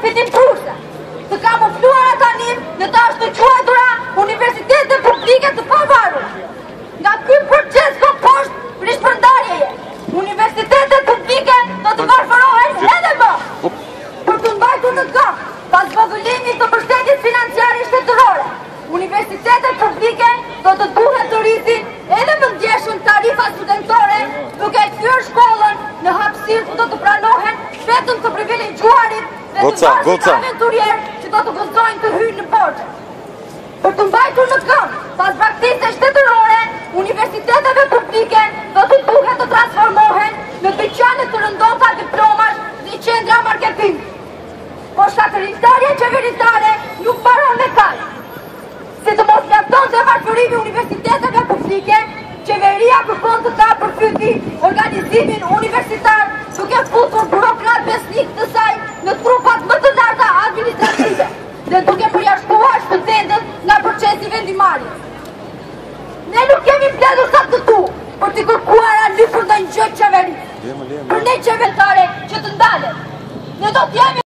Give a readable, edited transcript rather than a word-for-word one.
fitim kurse, të kamufluara tani në të ashtu quajtura universitetet publike të pavarur. Nga ky proces ka poshtë rishpërndarjeje, universitetet publike do të varfërohen edhe më. Për të mbajtur në këmbë, pas vogëlimit të mbështetjes financiare shtetërore, universitetet publike do të duhet të rrisin edhe më ndjeshëm tarifa studentore, duke kthyer shkollën në hapësirë ku do të pranohen vetëm të privilegjuarit dhe të varfrit aventurier që do të guxojnë të hyjnë në borxhe. Për të mbajtur në këmbë, pas praktikës shtetërore, universiteteve publike do të duhet të transformohen në dyqane të rëndota diplomash dhe qendra marketingi. Po shtatëristarja qeveritare nuk mbaron me kaq. Si të mos mjafton të varfërimi universiteteve publike, qeveria kërkon të kapë përfyti organizimin universitar duke futur burokrat besnik të saj në trupat më të larta administrative dhe duke përjashtuar studentët nga procesi vendimarrjes. Ne nuk kemi mbledhur sa të tu për të kërkuar alyfër ndonjë gjë qeverisë. Për ne qeveritare që të ndalet. Ne do të jemi